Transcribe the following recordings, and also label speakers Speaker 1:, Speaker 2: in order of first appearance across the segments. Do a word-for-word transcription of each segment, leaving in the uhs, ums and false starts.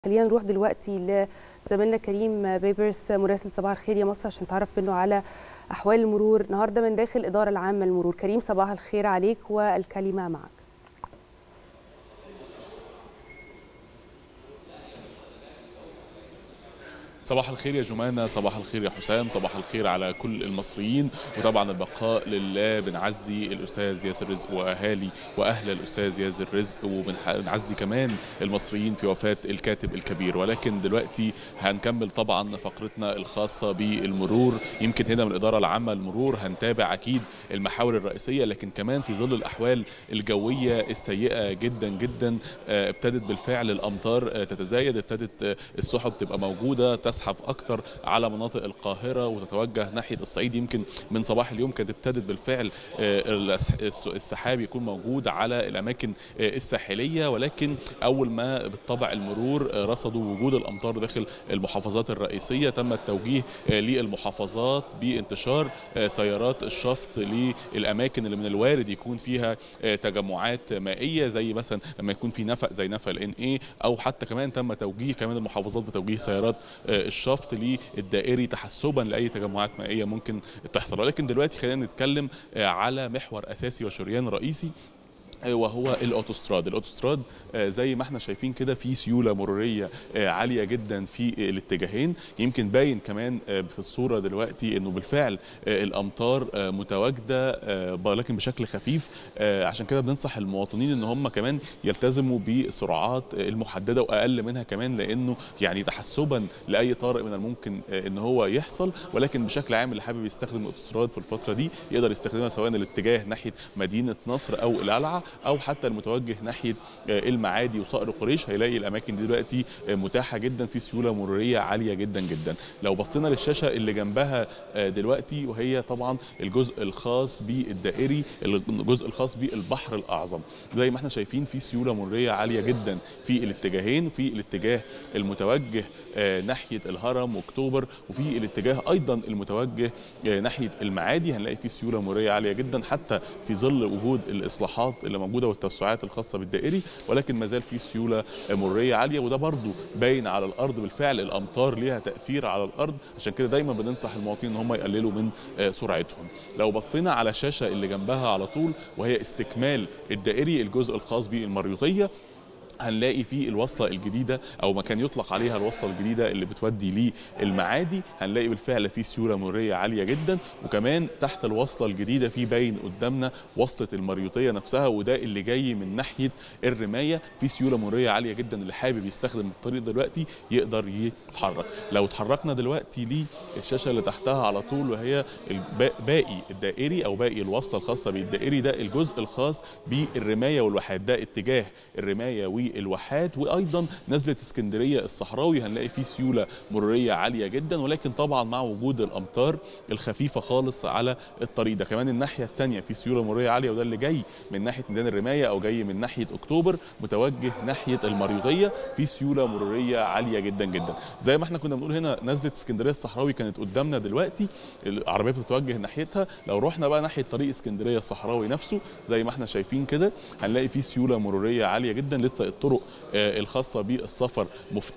Speaker 1: خلينا نروح دلوقتي لزميلنا كريم بيبرس مراسل صباح الخير يا مصر عشان نتعرف منه على احوال المرور النهارده من داخل الاداره العامه للمرور. كريم صباح الخير عليك والكلمه معك.
Speaker 2: صباح الخير يا جمانة، صباح الخير يا حسام، صباح الخير على كل المصريين. وطبعا البقاء لله، بنعزي الأستاذ ياسر رزق وأهالي وأهل الأستاذ ياسر رزق، وبنعزي كمان المصريين في وفاة الكاتب الكبير. ولكن دلوقتي هنكمل طبعا فقرتنا الخاصة بالمرور. يمكن هنا من الإدارة العامة للمرور هنتابع أكيد المحاور الرئيسية، لكن كمان في ظل الأحوال الجوية السيئة جدا جدا ابتدت بالفعل الأمطار تتزايد، ابتدت السحب تبقى موجودة تسحب اكتر على مناطق القاهره وتتوجه ناحيه الصعيد. يمكن من صباح اليوم كانت ابتدت بالفعل السحاب يكون موجود على الاماكن الساحليه، ولكن اول ما بالطبع المرور رصدوا وجود الامطار داخل المحافظات الرئيسيه تم التوجيه للمحافظات بانتشار سيارات الشفط للاماكن اللي من الوارد يكون فيها تجمعات مائيه، زي مثلا لما يكون في نفق زي نفق الان اي، او حتى كمان تم توجيه كمان المحافظات بتوجيه سيارات الشفط للدائري تحسبا لاي تجمعات مائيه ممكن تحصل. ولكن دلوقتي خلينا نتكلم على محور اساسي وشريان رئيسي وهو الاوتوستراد. الاوتوستراد زي ما احنا شايفين كده في سيوله مروريه عاليه جدا في الاتجاهين. يمكن باين كمان في الصوره دلوقتي انه بالفعل الامطار متواجده ولكن بشكل خفيف، عشان كده بننصح المواطنين ان هم كمان يلتزموا بالسرعات المحدده واقل منها كمان، لانه يعني تحسبا لاي طارئ من الممكن ان هو يحصل. ولكن بشكل عام اللي حابب يستخدم الاوتوستراد في الفتره دي يقدر يستخدمها سواء الاتجاه ناحيه مدينه نصر او القلعه، او حتى المتوجه ناحيه المعادي وصقر قريش. هيلاقي الاماكن دي دلوقتي متاحه جدا، في سيوله مروريه عاليه جدا جدا. لو بصينا للشاشه اللي جنبها دلوقتي وهي طبعا الجزء الخاص بالدائري، الجزء الخاص بالبحر الاعظم، زي ما احنا شايفين في سيوله مروريه عاليه جدا في الاتجاهين، في الاتجاه المتوجه ناحيه الهرم واكتوبر، وفي الاتجاه ايضا المتوجه ناحيه المعادي هنلاقي في سيوله مروريه عاليه جدا حتى في ظل وجود الاصلاحات اللي موجوده والتوسعات الخاصه بالدائري. ولكن ما زال في سيوله مروريه عاليه، وده برضو باين على الارض. بالفعل الامطار ليها تاثير على الارض، عشان كده دايما بننصح المواطنين ان هم يقللوا من سرعتهم. لو بصينا على الشاشه اللي جنبها على طول وهي استكمال الدائري الجزء الخاص بالمريوطيه، هنلاقي في الوصله الجديده او ما كان يطلق عليها الوصله الجديده اللي بتودي للمعادي، هنلاقي بالفعل في سيوله مروريه عاليه جدا. وكمان تحت الوصله الجديده في باين قدامنا وصله المريوطيه نفسها، وده اللي جاي من ناحيه الرمايه، في سيوله مروريه عاليه جدا. اللي حابب يستخدم الطريق دلوقتي يقدر يتحرك. لو اتحركنا دلوقتي للشاشه اللي تحتها على طول وهي باقي الدائري او باقي الوصله الخاصه بالدائري، ده الجزء الخاص بالرمايه والواحات، ده اتجاه الرمايه و الواحات. وايضا نزله اسكندريه الصحراوي هنلاقي فيه سيوله مروريه عاليه جدا، ولكن طبعا مع وجود الامطار الخفيفه خالص على الطريق ده. كمان الناحيه الثانيه في سيوله مروريه عاليه، وده اللي جاي من ناحيه ميدان الرمايه او جاي من ناحيه اكتوبر متوجه ناحيه المريوطيه، في سيوله مروريه عاليه جدا جدا. زي ما احنا كنا بنقول هنا نزله اسكندريه الصحراوي كانت قدامنا دلوقتي، العربيه بتتوجه ناحيتها. لو رحنا بقى ناحيه طريق اسكندريه الصحراوي نفسه زي ما احنا شايفين كده هنلاقي فيه سيوله مروريه عاليه جدا. لسه الطرق الخاصه بالسفر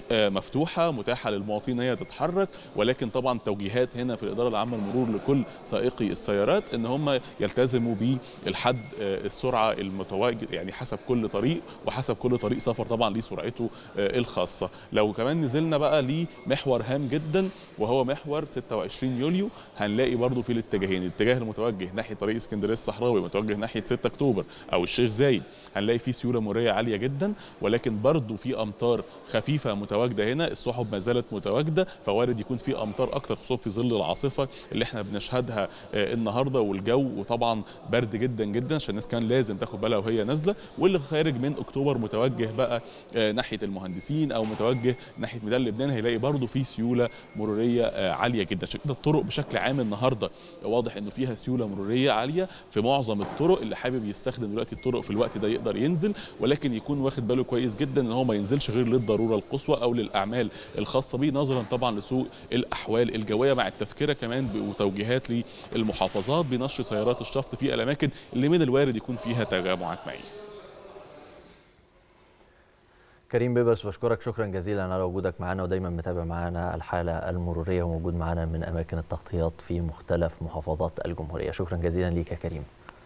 Speaker 2: مفتوحه متاحه للمواطنين هي تتحرك، ولكن طبعا توجيهات هنا في الاداره العامه للمرور لكل سائقي السيارات ان هم يلتزموا بالحد السرعه المتواجد، يعني حسب كل طريق وحسب كل طريق سفر طبعا ليه سرعته الخاصه. لو كمان نزلنا بقى لمحور هام جدا وهو محور ستة وعشرين يوليو، هنلاقي برضو في الاتجاهين، الاتجاه المتوجه ناحيه طريق اسكندريه الصحراوي متوجه ناحيه ستة اكتوبر او الشيخ زايد هنلاقي فيه سيوله مروريه عاليه جدا، ولكن برضو في امطار خفيفه متواجده هنا. السحب ما زالت متواجده، فوارد يكون في امطار اكتر خصوصا في ظل العاصفه اللي احنا بنشهدها النهارده، والجو وطبعا برد جدا جدا عشان الناس كان لازم تاخد بالها وهي نازله. واللي خارج من اكتوبر متوجه بقى ناحيه المهندسين او متوجه ناحيه ميدان لبنان هيلاقي برضو في سيوله مروريه عاليه جدا. عشان كده الطرق بشكل عام النهارده واضح انه فيها سيوله مروريه عاليه في معظم الطرق. اللي حابب يستخدم دلوقتي الطرق في الوقت ده يقدر ينزل، ولكن يكون واخد باله كويس جدا ان هو ما ينزلش غير للضروره القصوى او للاعمال الخاصه به، نظرا طبعا لسوء الاحوال الجويه، مع التذكره كمان وتوجيهات للمحافظات بنشر سيارات الشفط في الاماكن اللي من الوارد يكون فيها تجمعات مائيه.
Speaker 3: كريم بيبرس بشكرك شكرا جزيلا على وجودك معنا، ودايما متابع معنا الحالة المرورية وموجود معنا من أماكن التغطيات في مختلف محافظات الجمهورية. شكرا جزيلا ليك يا كريم.